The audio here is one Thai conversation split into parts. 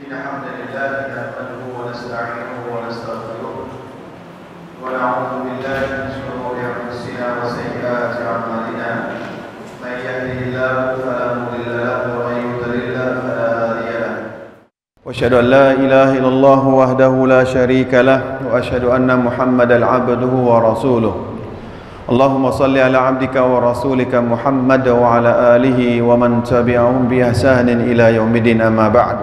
إن الحمد لله نحمده ونستعينه ونستغفره ونعوذ بالله من شرور أنفسنا وسيئات أعمالنا من يهده الله فلا مضل له ومن يضلل فلا هادي له وأشهد أن لا إله إلا الله وحده لا شريك له وأشهد أن محمدا عبده ورسوله اللهم صل على عبدك ورسولك محمد وعلى آله ومن تبعهم بإحسان إلى يوم الدين أما بعد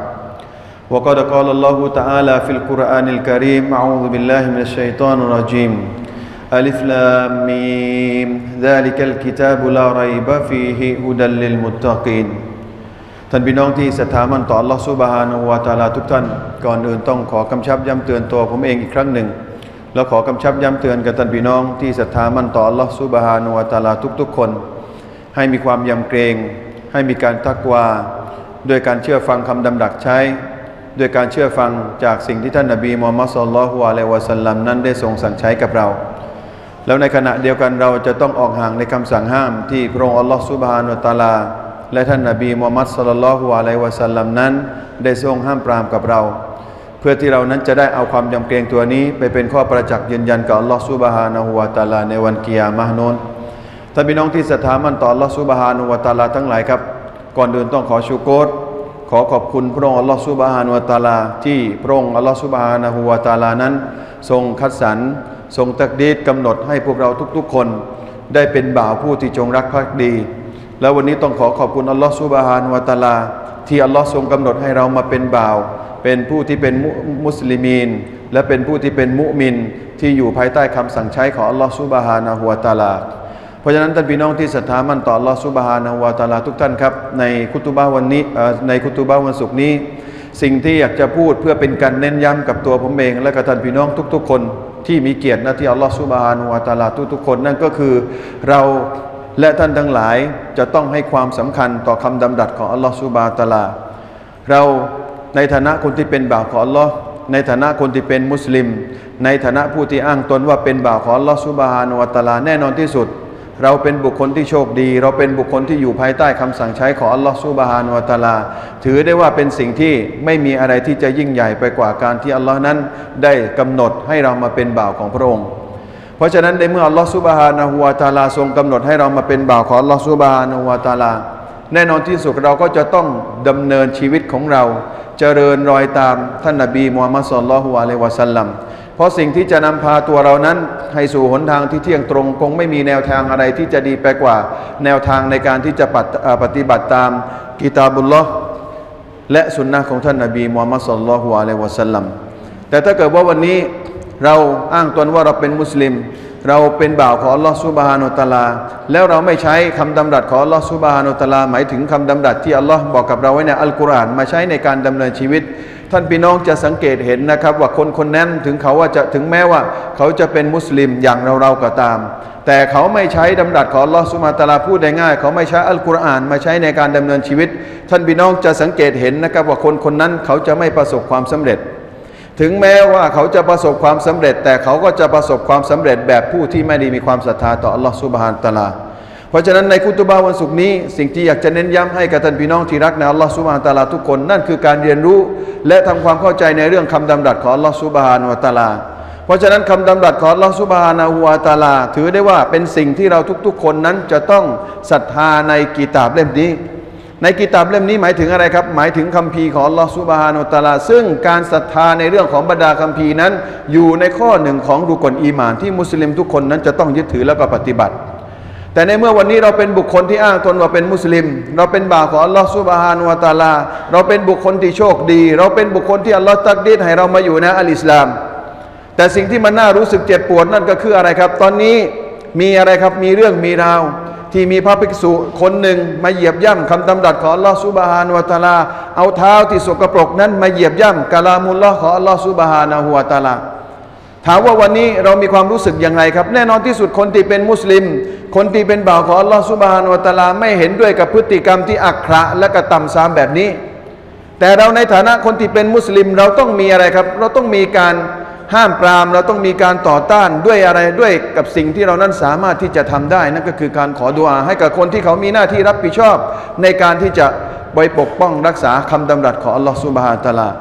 وقد قال الله تعالى في القرآن الكريم أعوذ بالله من الشيطان الرجيم ألف لام ميم ذلك الكتاب لا ريب فيه هدى للمتقين ท่านพี่น้องที่ศรัทธามั่นต่อ Allah Subhanahu wa Ta'ala ทุกท่านก่อนอื่นต้องขอกำชับย้ำเตือนตัวผมเองอีกครั้งหนึ่งแล้วขอกำชับย้ำเตือนกับท่านพี่น้องที่ศรัทธามั่นต่อ Allah Subhanahu wa Ta'ala ทุกๆคนให้มีความยำเกรงให้มีการตักวาด้วยการเชื่อฟังคำดำรัสใช้ด้วยการเชื่อฟังจากสิ่งที่ท่านนบีมุฮัมมัด ศ็อลลัลลอฮุอะลัยฮิวะซัลลัมนั้นได้ทรงสั่งใช้กับเราแล้วในขณะเดียวกันเราจะต้องออกห่างในคำสั่งห้ามที่พระองค์อัลลอฮฺซุบฮานะฮูวะตะอาลาและท่านนบีมุฮัมมัด ศ็อลลัลลอฮุอะลัยฮิวะซัลลัมนั้นได้ทรงห้ามปรามกับเราเพื่อที่เรานั้นจะได้เอาความยำเกรงตัวนี้ไปเป็นข้อประจักษ์ยืนยันกับอัลลอฮฺซุบฮานะฮูวะตะอาลาในวันกิยามะห์นู้นท่านพี่น้องที่ศรัทธามั่นต่ออัลลอฮฺซุบฮานะฮูวะตะอาลาทั้งหลายครับก่อนอื่นต้องขอชูโกรขอขอบคุณพระองค์อัลลอฮฺซุบฮานะฮูวะตะอาลาที่พระองค์อัลลอฮฺซุบฮานะฮูวะตะอาลานั้นทรงคัดสรรทรงตักดีรกำหนดให้พวกเราทุกๆคนได้เป็นบ่าวผู้ที่จงรักภักดีแล้ววันนี้ต้องขอขอบคุณอัลลอฮฺซุบฮานะฮูวะตะอาลาที่อัลลอฮฺทรงกำหนดให้เรามาเป็นบ่าวเป็นผู้ที่เป็นมุสลิมีนและเป็นผู้ที่เป็นมุมินที่อยู่ภายใต้คำสั่งใช้ของอัลลอฮฺซุบฮานะฮูวะตะอาลาเพราะฉะนั้นท่านพี่น้องที่ศรัทธามั่นต่ออัลลอฮฺซุบฮานะฮูวะตะอาลาทุกท่านครับในคุตุบะห์วันนี้ในคุตุบะห์วันศุกร์นี้สิ่งที่อยากจะพูดเพื่อเป็นการเน้นย้ำกับตัวผมเองและกับท่านพี่น้องทุกๆคนที่มีเกียรติหน้าที่อัลลอฮฺซุบฮานะฮูวะตะอาลาทุกๆคนนั่นก็คือเราและท่านทั้งหลายจะต้องให้ความสำคัญต่อคำดำรัสของอัลลอฮฺซุบฮานะฮูวะตะอาลาเราในฐานะคนที่เป็นบ่าวของอัลลอฮ์ในฐานะคนที่เป็นมุสลิมในฐานะผู้ที่อ้างตนว่าเป็นบ่าวของอัลลอฮ์ซุบฮานะฮูวะตะอาลาแน่นอนที่สุดเราเป็นบุคคลที่โชคดีเราเป็นบุคคลที่อยู่ภายใต้คำสั่งใช้ของอัลลอฮ์ซุบฮานะฮูวะตะอาลาถือได้ว่าเป็นสิ่งที่ไม่มีอะไรที่จะยิ่งใหญ่ไปกว่าการที่อัลลอฮ์นั้นได้กำหนดให้เรามาเป็นบ่าวของพระองค์เพราะฉะนั้นในเมื่ออัลลอฮ์ซุบฮานะฮูวะตะอาลาทรงกำหนดให้เรามาเป็นบ่าวของอัลลอฮ์ซุบฮานะฮูวะตะอาลาแน่นอนที่สุดเราก็จะต้องดำเนินชีวิตของเราเจริญรอยตามท่านนบีมุฮัมมัด ศ็อลลัลลอฮุอะลัยฮิวะซัลลัมเพราะสิ่งที่จะนำพาตัวเรานั้นให้สู่หนทางที่เที่ยงตรงคงไม่มีแนวทางอะไรที่จะดีไปกว่าแนวทางในการที่จะปฏิบัติตามกิตาบุลลอฮ์และสุนนะของท่านนบีมุฮัมมัด ศ็อลลัลลอฮุอะลัยฮิวะซัลลัมแต่ถ้าเกิดว่าวันนี้เราอ้างตนว่าเราเป็นมุสลิมเราเป็นบ่าวของอัลลอฮฺซุบฮานะฮูวะตะอาลาแล้วเราไม่ใช้คำดำรัสของอัลลอฮฺซุบฮานะฮูวะตะอาลาหมายถึงคำดำรัสที่อัลลอฮ์บอกกับเราไว้ในอัลกุรอานมาใช้ในการดำเนินชีวิตท่านพี่น้องจะสังเกตเห็นนะครับว่าคนนั้นถึงแม้ว่าเขาจะเป็นมุสลิมอย่างเราก็ตามแต่เขาไม่ใช้ดำรัสของอัลลอฮฺซุบฮานะฮูวะตะอาลาพูดได้ง่ายเขาไม่ใช้อัลกุรอานมาใช้ในการดำเนินชีวิตท่านพี่น้องจะสังเกตเห็นนะครับว่าคนนั้นเขาจะไม่ประสบความสำเร็จถึงแม้ว่าเขาจะประสบความสำเร็จแต่เขาก็จะประสบความสำเร็จแบบผู้ที่ไม่ได้มีความศรัทธาต่ออัลลอฮฺซุบฮานะฮูวะตะอาลาเพราะฉะนั้นในคุตุบะห์วันศุกร์นี้สิ่งที่อยากจะเน้นย้ำให้กับท่านพี่น้องที่รักในอัลลอฮฺซุบฮานะฮูวะตะอาลาทุกคนนั่นคือการเรียนรู้และทำความเข้าใจในเรื่องคำดำรัสของอัลลอฮฺซุบฮานะฮูวะตะอาลาเพราะฉะนั้นคำดำรัสของอัลลอฮฺซุบฮานะฮูวะตะอาลาถือได้ว่าเป็นสิ่งที่เราทุกๆคนนั้นจะต้องศรัทธาในกิตาบเล่มนี้ในกิตาบเล่มนี้หมายถึงอะไรครับหมายถึงคัมภีร์ของอัลลอฮฺซุบฮานะฮูวะตะอาลาซึ่งการศรัทธาในเรื่องของบรรดาคัมภีร์นั้นอยู่ในข้อหนึ่งของรุกนอีหม่านที่มุสลิมทุกคนนั้นจะต้องยึดถือและก็ปฏิบัติแต่ในเมื่อวันนี้เราเป็นบุคคลที่อ้างตนว่าเป็นมุสลิมเราเป็นบ่าวของอัลลอฮฺซุบฮานะฮูวะตะอาลาเราเป็นบุคคลที่โชคดีเราเป็นบุคคลที่อัลลอฮฺตักดีรให้เรามาอยู่ในอัลอิสลามแต่สิ่งที่มันน่ารู้สึกเจ็บปวดนั่นก็คืออะไรครับตอนนี้มีอะไรครับมีเรื่องมีราวที่มีพระภิกษุคนหนึ่งมาเหยียบย่ำคำดำรัสของอัลลอฮฺซุบฮานะฮูวะตะอาลาเอาเท้าที่สกปรกนั้นมาเหยียบย่ำกะลามุลลอฮ์ของอัลลอฮฺซุบฮานะฮูวะตะอาลาถามว่าวันนี้เรามีความรู้สึกอย่างไรครับแน่นอนที่สุดคนที่เป็นมุสลิมคนที่เป็นบ่าวของอัลลอฮฺซุบฮานะฮูวะตะอาลาไม่เห็นด้วยกับพฤติกรรมที่อักขระและก็ต่ำทรามแบบนี้แต่เราในฐานะคนที่เป็นมุสลิมเราต้องมีอะไรครับเราต้องมีการห้ามปรามเราต้องมีการต่อต้านด้วยอะไรด้วยกับสิ่งที่เรานั้นสามารถที่จะทำได้นั่นก็คือการขอดุอาให้กับคนที่เขามีหน้าที่รับผิดชอบในการที่จะไปปกป้องรักษาคำดำรัสของอัลลอฮฺซุบฮานะฮูวะตะอาลา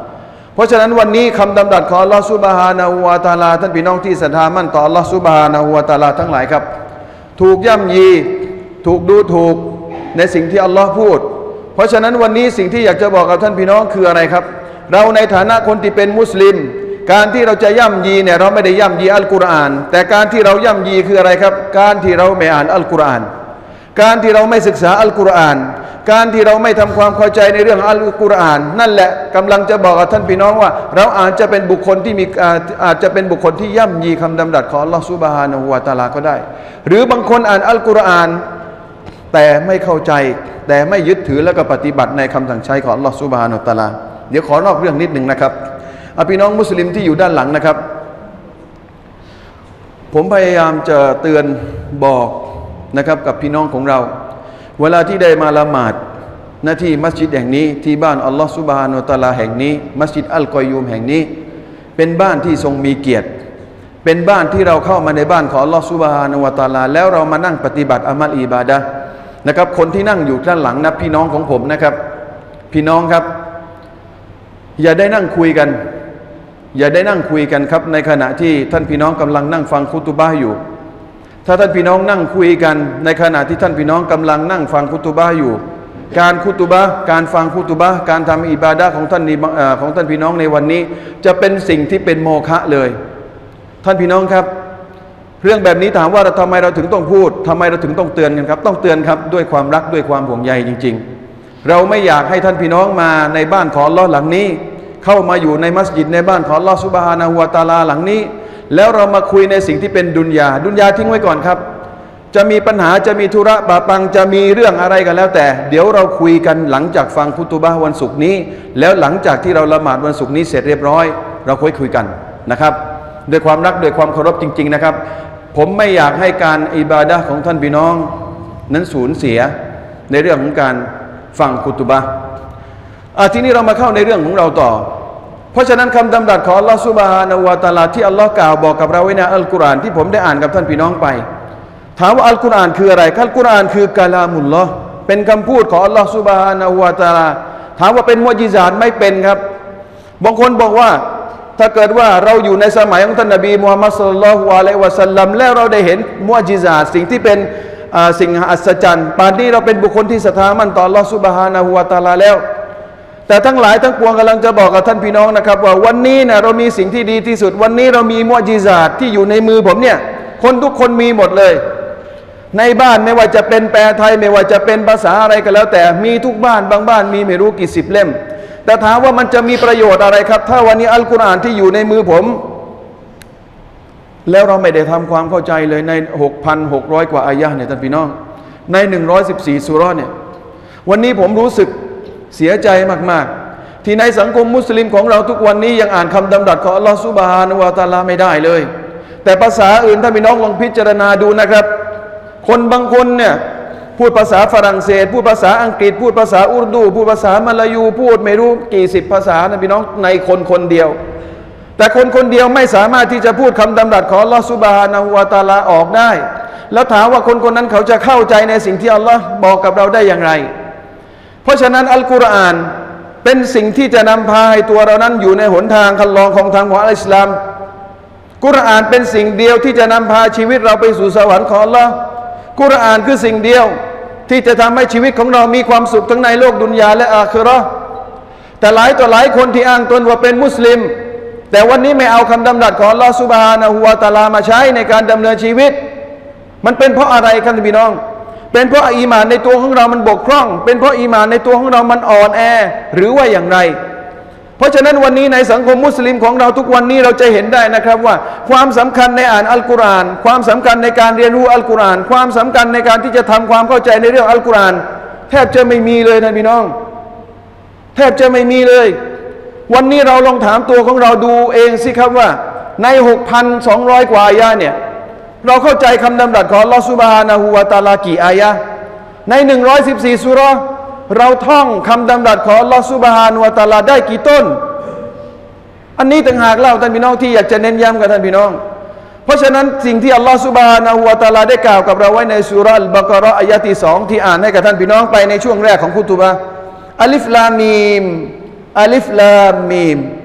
เพราะฉะนั้นวันนี้คำดำรัสของอัลลอฮฺซุบฮานะฮูวะตะอาลาท่านพี่น้องที่ศรัทธามั่นต่ออัลลอฮฺซุบฮานะฮูวะตะอาลาทั้งหลายครับถูกย่ำยีถูกดูถูกในสิ่งที่อัลลอฮ์พูดเพราะฉะนั้นวันนี้สิ่งที่อยากจะบอกกับท่านพี่น้องคืออะไรครับเราในฐานะคนที่เป็นมุสลิมการที่เราจะย่ำยีเนี่ยเราไม่ได้ย่ำยีอัลกุรอานแต่การที่เราย่ำยีคืออะไรครับการที่เราไม่อ่านอัลกุรอานการที่เราไม่ศึกษาอัลกุรอานการที่เราไม่ทำความเข้าใจในเรื่องอัลกุรอานนั่นแหละกำลังจะบอกกับท่านพี่น้องว่าเราอาจจะเป็นบุคคลที่อาจจะเป็นบุคคลที่ย่ำยีคำดำรัสของอัลลอฮฺซุบฮานะฮูวะตะอาลาก็ได้หรือบางคนอ่านอัลกุรอานแต่ไม่เข้าใจแต่ไม่ยึดถือแล้วก็ปฏิบัติในคำสั่งใช้ของอัลลอฮฺซุบฮานะฮูวะตะอาลาเดี๋ยวขอนอกเรื่องนิดหนึ่งนะครับพี่น้องมุสลิมที่อยู่ด้านหลังนะครับผมพยายามจะเตือนบอกนะครับกับพี่น้องของเราเวลาที่ได้มาละหมาดหน้าที่มัสยิดแห่งนี้ที่บ้านอัลลอฮฺซุบฮานะฮูวะตะอาลาแห่งนี้มัสยิดอัลกอยยูมแห่งนี้เป็นบ้านที่ทรงมีเกียรติเป็นบ้านที่เราเข้ามาในบ้านของอัลลอฮฺซุบฮานะฮูวะตะอาลาแล้วเรามานั่งปฏิบัติอามัลอิบาดะห์นะครับคนที่นั่งอยู่ด้านหลังนะพี่น้องของผมนะครับพี่น้องครับอย่าได้นั่งคุยกันอย่าได้นั่งคุยกันครับในขณะที่ท่านพี่น้องกำลังนั่งฟังคุตุบะห์อยู่ถ้าท่านพี่น้องนั่งคุยกันในขณะที่ท่านพี่น้องกำลังนั่งฟังคุตุบะห์อยู่การคุตุบะห์การฟังคุตุบะห์การทำอิบาดะห์ของท่านพี่น้องในวันนี้จะเป็นสิ่งที่เป็นโมฆะเลยท่านพี่น้องครับเรื่องแบบนี้ถามว่าทำไมเราถึงต้องพูดทำไมเราถึงต้องเตือนกันครับต้องเตือนครับด้วยความรักด้วยความห่วงใยจริงๆเราไม่อยากให้ท่านพี่น้องมาในบ้านของอัลเลาะห์หลังนี้เข้ามาอยู่ในมัสยิดในบ้านของอัลเลาะห์ซุบฮานะฮูวะตะอาลาหลังนี้แล้วเรามาคุยในสิ่งที่เป็นดุนยาทิ้งไว้ก่อนครับจะมีปัญหาจะมีธุระบาปังจะมีเรื่องอะไรกันแล้วแต่เดี๋ยวเราคุยกันหลังจากฟังคุตุบะห์วันศุกร์นี้แล้วหลังจากที่เราละหมาดวันศุกร์นี้เสร็จเรียบร้อยเราคุยกันนะครับด้วยความรักด้วยความเคารพจริงๆนะครับผมไม่อยากให้การอิบาดะห์ของท่านพี่น้องนั้นสูญเสียในเรื่องของการฟังคุตุบะห์ทีนี้เรามาเข้าในเรื่องของเราต่อเพราะฉะนั้นคำดำรัสของอัลลอฮฺซุบฮานะฮูวะตะอาลาที่อัลลอฮ์กล่าวบอกกับเราไว้ในอัลกุรอานที่ผมได้อ่านกับท่านพี่น้องไปถามว่าอัลกุรอานคืออะไรอัลกุรอานคือกะลามุลลอฮ์เป็นคำพูดของอัลลอฮฺซุบฮานะฮูวะตะอาลาถามว่าเป็นมุอ์ญิซาตไม่เป็นครับบางคนบอกว่าถ้าเกิดว่าเราอยู่ในสมัยของท่านนบีมุฮัมมัดศ็อลลัลลอฮุอะลัยฮิวะซัลลัมแล้วเราได้เห็นมุอ์ญิซาตสิ่งที่เป็นสิ่งอัศจรรย์ป่านนี้เราเป็นบุคคลที่ศรัทธามั่นต่ออัลลอฮฺซุบฮานะฮูวะตะอาลาแล้วแต่ทั้งหลายทั้งปวงกำลังจะบอกกับท่านพี่น้องนะครับว่าวันนี้นะเรามีสิ่งที่ดีที่สุดวันนี้เรามีมุอ์ญิซาตที่อยู่ในมือผมเนี่ยคนทุกคนมีหมดเลยในบ้านไม่ว่าจะเป็นแปลไทยไม่ว่าจะเป็นภาษาอะไรก็แล้วแต่มีทุกบ้านบางบ้านมีไม่รู้กี่สิบเล่มแต่ถามว่ามันจะมีประโยชน์อะไรครับถ้าวันนี้อัลกุรอานที่อยู่ในมือผมแล้วเราไม่ได้ทำความเข้าใจเลยใน 6,600 กว่าอายะห์เนี่ยท่านพี่น้องใน114ซูเราะห์เนี่ยวันนี้ผมรู้สึกเสียใจมากๆที่ในสังคมมุสลิมของเราทุกวันนี้ยังอ่านคำดำรัสของอัลลอฮฺซุบฮานะฮูวะตะอาลาไม่ได้เลยแต่ภาษาอื่นท่านพี่น้องลองพิจารณาดูนะครับคนบางคนเนี่ยพูดภาษาฝรั่งเศสพูดภาษาอังกฤษพูดภาษาอุรดูพูดภาษามลายูพูดไม่รู้กี่สิบภาษานะพี่น้องในคนเดียวแต่คนเดียวไม่สามารถที่จะพูดคำดำรัสของอัลลอฮฺซุบฮานะฮูวะตะอาลาออกได้แล้วถามว่าคนนั้นเขาจะเข้าใจในสิ่งที่อัลลอฮ์บอกกับเราได้อย่างไรเพราะฉะนั้นอัลกุรอานเป็นสิ่งที่จะนำพาให้ตัวเรานั้นอยู่ในหนทางคันลองของทางของอิสลามกุรอานเป็นสิ่งเดียวที่จะนำพาชีวิตเราไปสู่สวรรค์ของอัลลอฮ์กุรอานคือสิ่งเดียวที่จะทำให้ชีวิตของเรามีความสุขทั้งในโลกดุนยาและอาคิเราะห์แต่หลายต่อหลายคนที่อ้างตนว่าเป็นมุสลิมแต่วันนี้ไม่เอาคำดำรัสของอัลลอฮฺซุบฮานะฮูวะตะอาลามาใช้ในการดำเนินชีวิตมันเป็นเพราะอะไรครับพี่น้องเป็นเพราะอีหม่านในตัวของเรามันบกพร่องเป็นเพราะอีหม่านในตัวของเรามันอ่อนแอหรือว่าอย่างไรเพราะฉะนั้นวันนี้ในสังคมมุสลิมของเราทุกวันนี้เราจะเห็นได้นะครับว่าความสำคัญในอ่านอัลกุรอานความสำคัญในการเรียนรู้อัลกุรอานความสำคัญในการที่จะทำความเข้าใจในเรื่องอัลกุรอานแทบจะไม่มีเลยท่านพี่น้องแทบจะไม่มีเลยวันนี้เราลองถามตัวของเราดูเองสิครับว่าใน 6,200 กว่าอายะห์เนี่ยเราเข้าใจคำดำรัสของอัลลอฮฺซุบฮานะฮูวะตะอาลากี่อายะห์ใน114ซูเราะห์เราท่องคำดำรัสของอัลลอฮฺซุบฮานะฮูวะตะอาลาได้กี่ต้นอันนี้ต่างหากเล่าท่านพี่น้องที่อยากจะเน้นย้ำกับท่านพี่น้องเพราะฉะนั้นสิ่งที่อัลลอฮฺซุบฮานะฮูวะตะอาลาได้กล่าวกับเราไว้ในซูเราะห์อัลบะเกาะเราะห์อายะห์ที่2ที่อ่านให้กับท่านพี่น้องไปในช่วงแรกของคุตุบะห์อัลิฟลามมีมอัลิฟลามมีม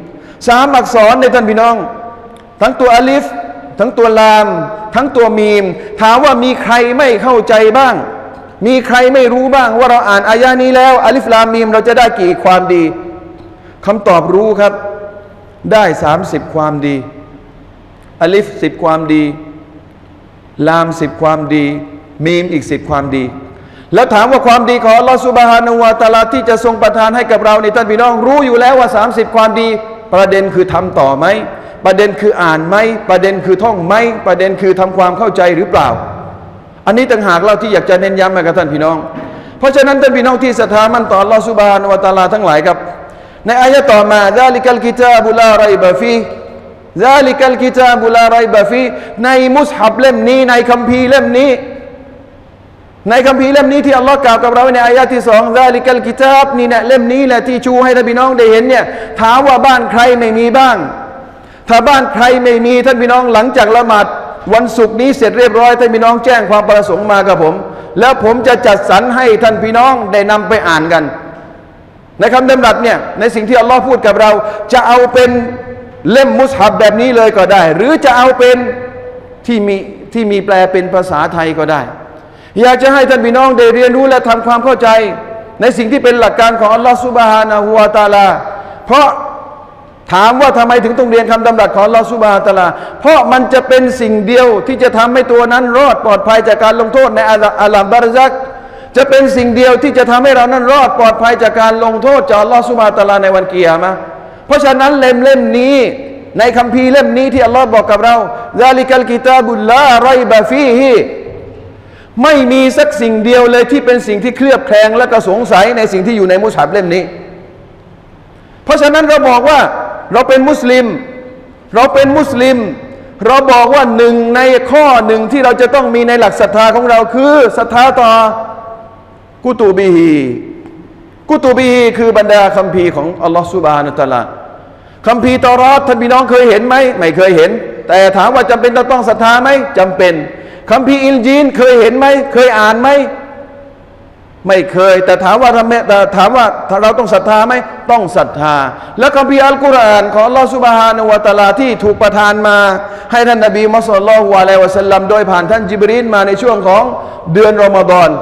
3 อักษรในท่านพี่น้องทั้งตัวอลิฟทั้งตัวลามทั้งตัวมีมถามว่ามีใครไม่เข้าใจบ้างมีใครไม่รู้บ้างว่าเราอ่านอายะนี้แล้วอลิฟลามมีมเราจะได้กี่ความดีคำตอบรู้ครับได้30ความดีอลิฟ10ความดีลาม10ความดีมีมอีก10ความดีแล้วถามว่าความดีของอัลลอฮฺซุบฮานะฮูวะตะอาลาที่จะทรงประทานให้กับเราในท่านพี่น้องรู้อยู่แล้วว่า30ความดีประเด็นคือทำต่อไหมประเด็นคืออ่านไหมประเด็นคือท่องไหมประเด็นคือทำความเข้าใจหรือเปล่าอันนี้ต่างหากเราที่อยากจะเน้นย้ำกับท่านพี่น้องเพราะฉะนั้นท่านพี่น้องที่ศรัทธามั่นต่ออัลลอฮฺซุบฮานะฮูวะตะอาลาทั้งหลายครับในอายะต่อมาซาลิกัลกิตาบุลาไรบะฟีซาลิกัลกิตาบุลาไรบะฟีในมุสฮับเล่มนี้ในคัมภีร์เล่มนี้ในคัมภีร์เล่มนี้ที่อัลลอฮ์กล่าวกับเราในอายะที่2ซาลิกัลกิตาบนี่แหละเล่มนี้แหละที่ชูให้ท่านพี่น้องได้เห็นเนี่ยถามว่าบ้านใครไม่มีบ้างถ้าบ้านใครไม่มีท่านพี่น้องหลังจากละหมาดวันศุกร์นี้เสร็จเรียบร้อยท่านพี่น้องแจ้งความประสงค์มากับผมแล้วผมจะจัดสรรให้ท่านพี่น้องได้นำไปอ่านกันในคำดำรัสเนี่ยในสิ่งที่อัลลอฮ์พูดกับเราจะเอาเป็นเล่มมุสฮับแบบนี้เลยก็ได้หรือจะเอาเป็นที่มีแปลเป็นภาษาไทยก็ได้อยากจะให้ท่านพี่น้องได้เรียนรู้และทำความเข้าใจในสิ่งที่เป็นหลักการของอัลลอฮฺซุบฮานะฮูวะตะอาลาเพราะถามว่าทำไมถึงต้องเรียนคำดำรัสของอัลลอฮฺซุบฮานะฮูวะตะอาลาเพราะมันจะเป็นสิ่งเดียวที่จะทำให้ตัวนั้นรอดปลอดภัยจากการลงโทษในอาลัมบารซักจะเป็นสิ่งเดียวที่จะทำให้เรานั้นรอดปลอดภัยจากการลงโทษจากอัลลอฮฺซุบฮานะฮูวะตะอาลาในวันกิยามะห์เพราะฉะนั้นเล่มนี้ในคัมภีร์เล่มนี้ที่อัลลอฮ์บอกกับเราซาลิกัลกิตาบุลลาไรบะฟีฮิไม่มีสักสิ่งเดียวเลยที่เป็นสิ่งที่เคลือบแคลงและก็สงสัยในสิ่งที่อยู่ในมุสฮับเล่มนี้เพราะฉะนั้นเราบอกว่าเราเป็นมุสลิมเราบอกว่าหนึ่งในข้อหนึ่งที่เราจะต้องมีในหลักศรัทธาของเราคือศรัทธาต่อกุตูบิฮีคือบรรดาคัมภีร์ของอัลลอฮฺซุบฮานะฮูวะตะอาลาคัมภีร์เตารอดท่านพี่น้องเคยเห็นไหมไม่เคยเห็นแต่ถามว่าจำเป็นต้องศรัทธาไหมจำเป็นคัมภีร์อินจีลเคยเห็นไหมเคยอ่านไหมไม่เคยแต่ถามว่าเราต้องศรัทธาไหมต้องศรัทธาแล้วคัมภีร์อัลกุรอานของอัลลอฮฺซุบฮานะฮูวะตะอาลาที่ถูกประทานมาให้ท่านนบีมุฮัมมัดศ็อลลัลลอฮุอะลัยฮิวะซัลลัมโดยผ่านท่านญิบรีลมาในช่วงของเดือนรอมฎอน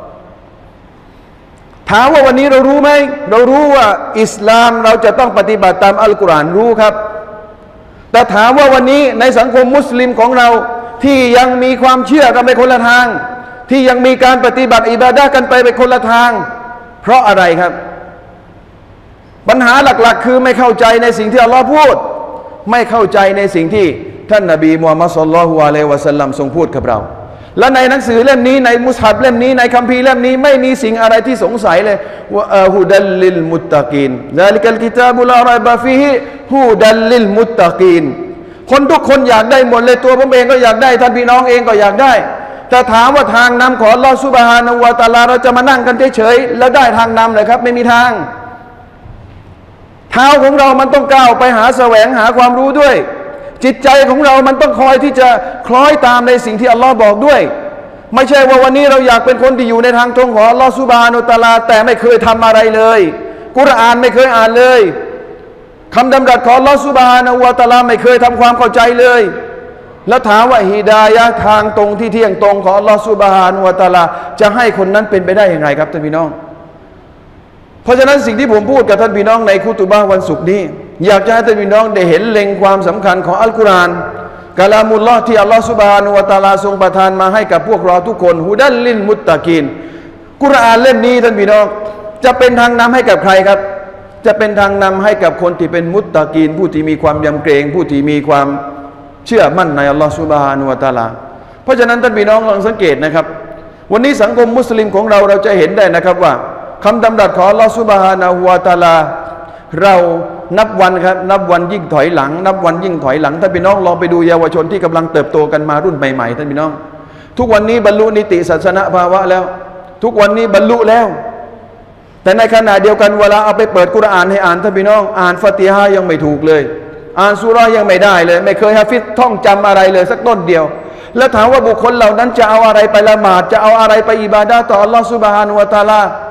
ถามว่าวันนี้เรารู้ไหมเรารู้ว่าอิสลามเราจะต้องปฏิบัติตามอัลกุรอานรู้ครับแต่ถามว่าวันนี้ในสังคมมุสลิมของเราที่ยังมีความเชื่อกันไปคนละทางที่ยังมีการปฏิบัติอิบาดะห์กันไปคนละทางเพราะอะไรครับปัญหาหลักๆคือไม่เข้าใจในสิ่งที่อัลลอฮ์พูดไม่เข้าใจในสิ่งที่ท่านนบีมุฮัมมัดศ็อลลัลลอฮุอะลัยฮิวะซัลลัมทรงพูดกับเราและในหนังสือเล่มนี้ในมุสฮับเล่มนี้ในคัมภีร์เล่มนี้ไม่มีสิ่งอะไรที่สงสัยเลยว่าฮุดัลลิลมุตตะกีนซาลิกัลกิตาบุลาไรบะฟีฮิฮุดัลลิลมุตตะกีนคนทุกคนอยากได้หมดเลยตัวผมเองก็อยากได้ท่านพี่น้องเองก็อยากได้แต่ถามว่าทางนำของอัลลอฮฺซุบฮานะฮูวะตะอาลาเราจะมานั่งกันเฉยๆแล้วได้ทางนำเลยครับไม่มีทางเท้าของเรามันต้องก้าวไปหาแสวงหาความรู้ด้วยจิตใจของเรามันต้องคอยที่จะคล้อยตามในสิ่งที่อัลลอฮ์บอกด้วยไม่ใช่ว่าวันนี้เราอยากเป็นคนที่อยู่ในทางตรงของอัลลอฮ์ซุบฮานะฮูวะตะอาลาแต่ไม่เคยทำอะไรเลยกุรอานไม่เคยอ่านเลยคำดำรัสของอัลลอฮ์ซุบฮานะฮูวะตะอาลาไม่เคยทำความเข้าใจเลยแล้วถามว่าฮิดายะห์ทางตรงที่เที่ยงตรงของอัลลอฮ์ซุบฮานะฮูวะตะอาลาจะให้คนนั้นเป็นไปได้อย่างไรครับท่านพี่น้องเพราะฉะนั้นสิ่งที่ผมพูดกับท่านพี่น้องในคุตุบะห์วันศุกร์นี้อยากจะให้ท่านพี่น้องได้เห็นเล็งความสำคัญของอัลกุรอานกะลามุลลอฮ์ที่อัลลอฮ์ซุบฮานะฮูวะตะอาลาทรงประทานมาให้กับพวกเราทุกคนฮุดัลลิลมุตตะกีนกุรอานเล่มนี้ท่านพี่น้องจะเป็นทางนำให้กับใครครับจะเป็นทางนำให้กับคนที่เป็นมุตตะกีนผู้ที่มีความยำเกรงผู้ที่มีความเชื่อมั่นในอัลลอฮ์ซุบฮานะฮูวะตะอาลาเพราะฉะนั้นท่านพี่น้องลองสังเกตนะครับวันนี้สังคมมุสลิมของเราจะเห็นได้นะครับว่าคำดำรัสของอัลลอฮ์ซุบฮานะฮูวะตะอาลาเรานับวันครับนับวันยิ่งถอยหลังนับวันยิ่งถอยหลังท่านพี่น้องลองไปดูเยาวชนที่กำลังเติบโตกันมารุ่นใหม่ๆท่านพี่น้องทุกวันนี้บรรลุนิติศาสนภาวะแล้วทุกวันนี้บรรลุแล้วแต่ในขณะเดียวกันเวลาเอาไปเปิดกุรอานให้อ่านท่านพี่น้องอ่านฟาติฮะห์ยังไม่ถูกเลยอ่านซูเราะห์ยังไม่ได้เลยไม่เคยฮะฟิซท่องจำอะไรเลยสักต้นเดียวแล้วถามว่าบุคคลเหล่านั้นจะเอาอะไรไปละหมาดจะเอาอะไรไปอิบาดะห์ต่ออัลลอฮ์ซุบฮานะฮูวะตะอาลา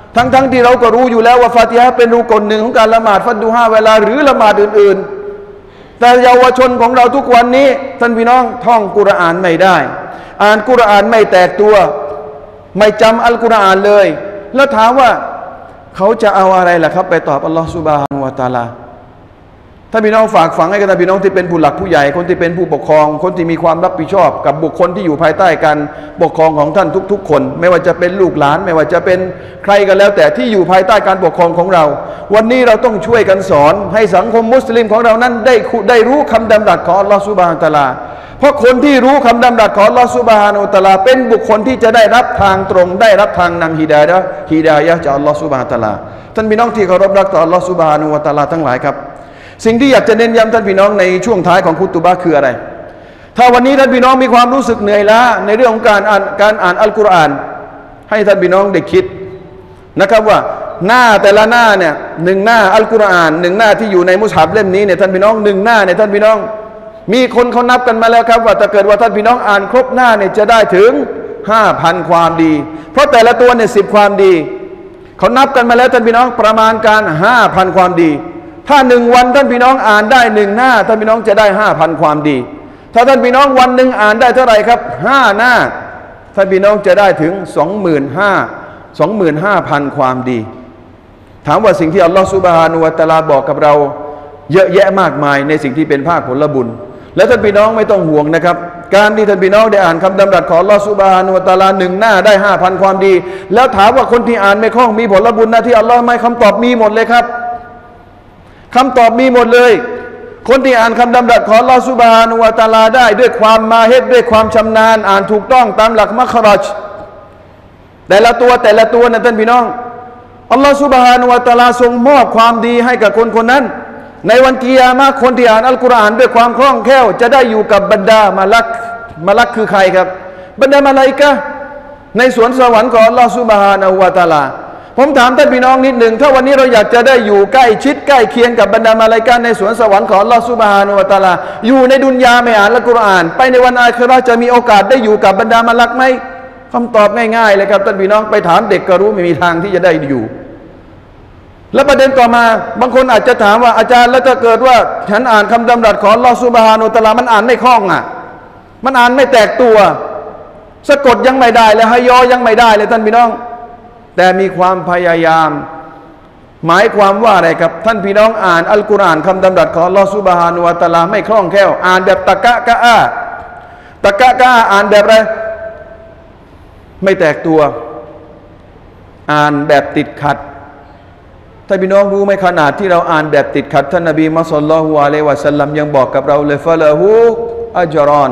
ทั้งที่เราก็รู้อยู่แล้วว่าฟาติฮะห์เป็นรุกนหนึ่งของการละหมาดฟัรดู5เวลาหรือละหมาดอื่นๆแต่เยาวชนของเราทุกวันนี้ท่านพี่น้องท่องกุรอานไม่ได้อ่านกุรอานไม่แตกตัวไม่จำอัลกุรอานเลยแล้วถามว่าเขาจะเอาอะไรล่ะครับไปตอบอัลลอฮฺซุบฮานะฮูวะตะอาลาถ้าพี่น้องฝากฝังให้กับพี่น้องที่เป็นผู้หลักผู้ใหญ่คนที่เป็นผู้ปกครองคนที่มีความรับผิดชอบกับบุคคลที่อยู่ภายใต้การปกครองของท่านทุกๆคนไม่ว่าจะเป็นลูกหลานไม่ว่าจะเป็นใครก็แล้วแต่ที่อยู่ภายใต้การปกครองของเราวันนี้เราต้องช่วยกันสอนให้สังคมมุสลิมของเรานั้นได้รู้คำดำรัสของอัลลอฮฺซุบฮานะฮูวะตะอาลาเพราะคนที่รู้คำดำรัสของอัลลอฮฺซุบฮานะฮูวะตะอาลาเป็นบุคคลที่จะได้รับทางตรงได้รับทางนำฮิดายะห์จากอัลลอฮฺซุบฮานะฮูวะตะอาลาท่านพี่น้องที่เคารพรักต่ออัลลอฮฺซุบฮานะฮูวะตะอาลาทั้งหลายครับสิ่งที่อยากจะเน้นย้ำท่านพี่น้องในช่วงท้ายของคุตุบะห์คืออะไรถ้าวันนี้ท่านพี่น้องมีความรู้สึกเหนื่อยล้าในเรื่องของการอ่านอัลกุรอานให้ท่านพี่น้องได้คิดนะครับว่าหน้าแต่ละหน้าเนี่ย1หน้าอัลกุรอาน1หน้าที่อยู่ในมุสฮับเล่มนี้เนี่ยท่านพี่น้อง1หน้าเนี่ยท่านพี่น้องมีคนเขานับกันมาแล้วครับว่าถ้าเกิดว่าท่านพี่น้องอ่านครบหน้าเนี่ยจะได้ถึง 5,000 ความดีเพราะแต่ละตัวเนี่ย10ความดีเขานับกันมาแล้วท่านพี่น้องประมาณการ 5,000 ความดีถ้า1วันท่านพี่น้องอ่านได้1หน้าท่านพี่น้องจะได้ 5,000 ความดีถ้าท่านพี่น้องวันหนึ่งอ่านได้เท่าไหร่ครับ5หน้าท่านพี่น้องจะได้ถึง 25,000 ความดีถามว่าสิ่งที่อัลลอฮฺซุบฮานะฮูวะตะอาลาบอกกับเราเยอะแยะมากมายในสิ่งที่เป็นภาคผลบุญและท่านพี่น้องไม่ต้องห่วงนะครับการที่ท่านพี่น้องได้อ่านคำดำรัสของอัลลอฮฺซุบฮานะฮูวะตะอาลา1หน้าได้ 5,000 ความดีแล้วถามว่าคนที่อ่านไม่คล่องมีผลบุญนะที่อัลลอฮฺไม่คำตอบมีหมดเลยครับคำตอบมีหมดเลยคนที่อ่านคำดำรัสของอัลลอฮฺซุบฮานะฮูวะตะอาลาได้ด้วยความมาฮิรด้วยความชำนาญอ่านถูกต้องตามหลักมัคเราะจ์แต่ละตัวนะท่านพี่น้องอัลลอฮฺซุบฮานะฮูวะตะอาลาทรงมอบความดีให้กับคนคนนั้นในวันกิยามะห์คนที่อ่านอัลกุรอานด้วยความคล่องแคล่วจะได้อยู่กับบรรดามะลักคือใครครับบรรดามะลาอิกะฮ์ในสวนสวรรค์ของอัลลอฮฺซุบฮานะฮูวะตะอาลาผมถามท่านพี่น้องนิดหนึ่งถ้าวันนี้เราอยากจะได้อยู่ใกล้ชิดใกล้เคียงกับบรรดามะลาอิกะฮ์ในสวนสวรรค์ของอัลลอฮฺซุบฮานะฮูวะตะอาลาอยู่ในดุนยาไม่อ่านอัลกุรอานไปในวันอาคิเราะห์จะมีโอกาสได้อยู่กับบรรดามะลักไหมคำตอบง่ายๆเลยครับท่านพี่น้องไปถามเด็กก็รู้ไม่มีทางที่จะได้อยู่และประเด็นต่อมาบางคนอาจจะถามว่าอาจารย์แล้วถ้าเกิดว่าฉันอ่านคำดำรัสของอัลลอฮฺซุบฮานะฮูวะตะอาลามันอ่านไม่คล่องมันอ่านไม่แตกตัวสะกดยังไม่ได้เลยฮะยอยังไม่ได้เลยท่านพี่น้องแต่มีความพยายามหมายความว่าอะไรครับท่านพี่น้องอ่านอัลกุรอานคำดำรัสของอัลลอฮฺซุบฮานะฮูวะตะอาลาไม่คล่องแคล่วอ่านแบบตะกะกะอาอ่านแบบอะไรไม่แตกตัวอ่านแบบติดขัดท่านพี่น้องรู้ไหมขนาดที่เราอ่านแบบติดขัดท่านนบีมุฮัมมัดศ็อลลัลลอฮุอะลัยฮิวะซัลลัมยังบอกกับเราเลยฟะละฮูอัจร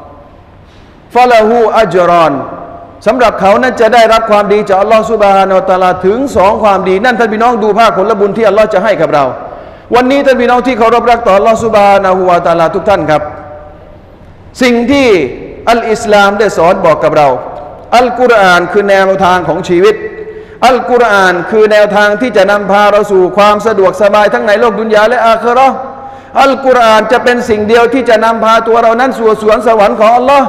อนสำหรับเขานั้นจะได้รับความดีจากอัลลอฮฺซุบฮานะฮูวะตะอาลาถึง2ความดีนั่นท่านพี่น้องดูภาคผลบุญที่อัลลอฮฺจะให้กับเราวันนี้ท่านพี่น้องที่เคารพรักต่ออัลลอฮฺซุบฮานะฮูวะตะอาลาทุกท่านครับสิ่งที่อัลอิสลามได้สอนบอกกับเราอัลกุรอานคือแนวทางของชีวิตอัลกุรอานคือแนวทางที่จะนำพาเราสู่ความสะดวกสบายทั้งในโลกดุนยาและอาคิเราะห์อัลกุรอานจะเป็นสิ่งเดียวที่จะนำพาตัวเรานั้นสู่สวนสวรรค์ของอัลลอฮ์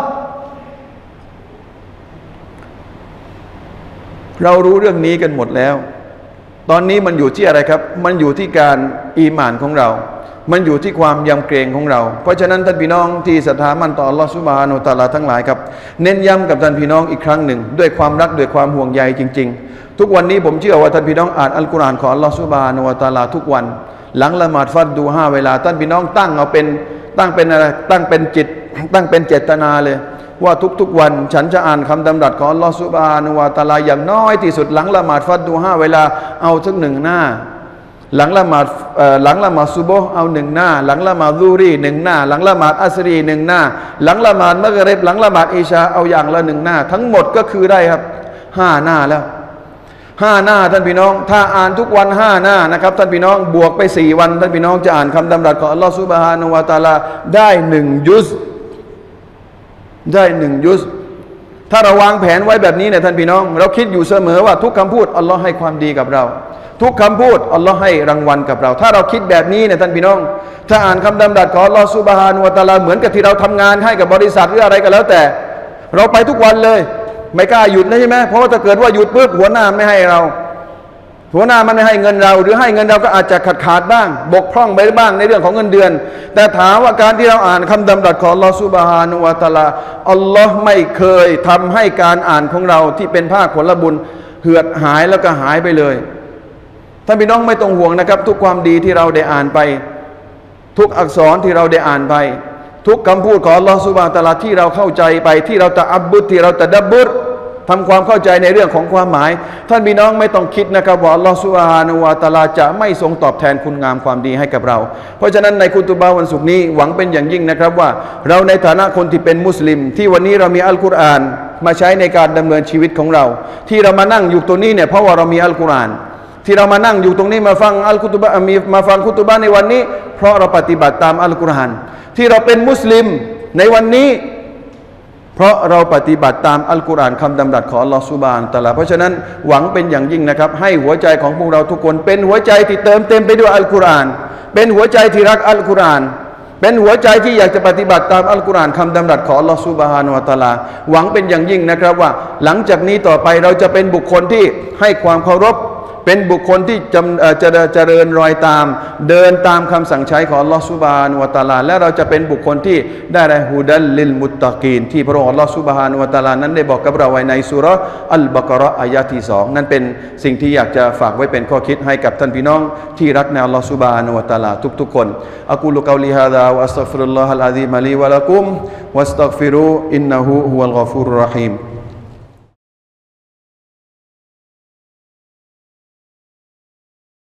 เรารู้เรื่องนี้กันหมดแล้วตอนนี้มันอยู่ที่อะไรครับมันอยู่ที่การอีหม่านของเรามันอยู่ที่ความยำเกรงของเราเพราะฉะนั้นท่านพี่น้องที่ศรัทธามั่นต่ออัลลอฮฺซุบฮานะฮูวะตะอาลาทั้งหลายครับเน้นย้ำกับท่านพี่น้องอีกครั้งหนึ่งด้วยความรักด้วยความห่วงใยจริงๆทุกวันนี้ผมเชื่อว่าท่านพี่น้องอ่านอัลกุรอานของอัลลอฮฺซุบฮานะฮูวะตะอาลาทุกวันหลังละหมาดฟัรดู5เวลาท่านพี่น้องตั้งเป็นอะไรตั้งเป็นจิตตั้งเป็นเจตนาเลยว่าทุกๆวันฉันจะอ่านคำดำรัสของอัลลอฮฺซุบฮานะฮูวะตะอาลาอย่างน้อยที่สุดหลังละหมาดฟัรดู5เวลาเอาสัก1หน้าหลังละหมาดซุบฮ์เอา1หน้าหลังละหมาดซุฮรี1หน้าหลังละหมาดอัสรี1หน้าหลังละหมาดมักริบหลังละหมาดอิชาเอาอย่างละ1หน้าทั้งหมดก็คือได้ครับ5หน้าแล้ว5หน้าท่านพี่น้องถ้าอ่านทุกวัน5หน้านะครับท่านพี่น้องบวกไป4วันท่านพี่น้องจะอ่านคำดำรัสของอัลลอฮฺซุบฮานะฮูวะตะอาลาได้1ยุซถ้าเราวางแผนไว้แบบนี้เนี่ยท่านพี่น้องเราคิดอยู่เสมอว่าทุกคำพูดอัลลอฮ์ให้ความดีกับเราทุกคำพูดอัลลอฮ์ให้รางวัลกับเราถ้าเราคิดแบบนี้เนี่ยท่านพี่น้องถ้าอ่านคำดำรัสของอัลลอฮ์ซุบฮานะฮูวะตะอาลาเหมือนกับที่เราทำงานให้กับบริษัทหรืออะไรก็แล้วแต่เราไปทุกวันเลยไม่กล้าหยุดนะใช่ไหมเพราะว่าถ้าเกิดว่าหยุดปุ๊บหัวหน้าไม่ให้เราหัวหน้ามันไม่ให้เงินเราหรือให้เงินเราก็อาจจะขาดบ้างบกพร่องไปบ้างในเรื่องของเงินเดือนแต่ถามว่าการที่เราอ่านคำดำรัสของอัลลอฮฺซุบฮานะฮูวะตะอาลาอัลลอฮ์ไม่เคยทำให้การอ่านของเราที่เป็นภาคผลบุญเหือดหายแล้วก็หายไปเลยท่านพี่น้องไม่ต้องห่วงนะครับทุกความดีที่เราได้อ่านไปทุกอักษรที่เราได้อ่านไปทุกคำพูดของอัลลอฮฺซุบฮานะฮูวะตะอาลาที่เราเข้าใจไปที่เราตะอับบุดที่เราตะดับบุรทำความเข้าใจในเรื่องของความหมายท่านพี่น้องไม่ต้องคิดนะครับว่าอัลลอฮฺซุบฮานะฮูวะตะอาลาจะไม่ทรงตอบแทนคุณงามความดีให้กับเราเพราะฉะนั้นในคุตุบะห์วันศุกร์นี้หวังเป็นอย่างยิ่งนะครับว่าเราในฐานะคนที่เป็นมุสลิมที่วันนี้เรามีอัลกุรอานมาใช้ในการดำเนินชีวิตของเราที่เรามานั่งอยู่ตรงนี้เนี่ยเพราะว่าเรามีอัลกุรอานที่เรามานั่งอยู่ตรงนี้มาฟังอัลกุตุบะห์มาฟังคุตุบะห์ในวันนี้เพราะเราปฏิบัติตามอัลกุรอานที่เราเป็นมุสลิมในวันนี้เพราะเราปฏิบัติตามอัลกุรอานคำดำรัสของอัลลอฮฺซุบฮานะฮูวะตะอาลาเพราะฉะนั้นหวังเป็นอย่างยิ่งนะครับให้หัวใจของพวกเราทุกคนเป็นหัวใจที่เติมเต็มไปด้วยอัลกุรอานเป็นหัวใจที่รักอัลกุรอานเป็นหัวใจที่อยากจะปฏิบัติตามอัลกุรอานคำดำรัสของอัลลอฮฺซุบฮานะฮูวะตะอาลาหวังเป็นอย่างยิ่งนะครับว่าหลังจากนี้ต่อไปเราจะเป็นบุคคลที่ให้ความเคารพเป็นบุคคลที่จะเจริญรอยตามเดินตามคำสั่งใช้ของอัลลอฮฺซุบฮานะฮูวะตะอาลาและเราจะเป็นบุคคลที่ได้ฮุดัลลิลมุตตะกีนที่พระองค์อัลลอฮฺซุบฮานะฮูวะตะอาลานั้นได้บอกกับเราไว้ในซูเราะห์อัลบะเกาะเราะห์อายะห์ที่2นั่นเป็นสิ่งที่อยากจะฝากไว้เป็นข้อคิดให้กับท่านพี่น้องที่รักในอัลลอฮฺซุบฮานะฮูวะตะอาลาทุกๆคนอะกูลุกอลิฮาซาวะอัสตัฆฟิรุลลอฮะลอะซีมะลีวะละกุมวัสตัฆฟิรูอินนะฮูฮุวัลฆอฟูรุรเราะฮีม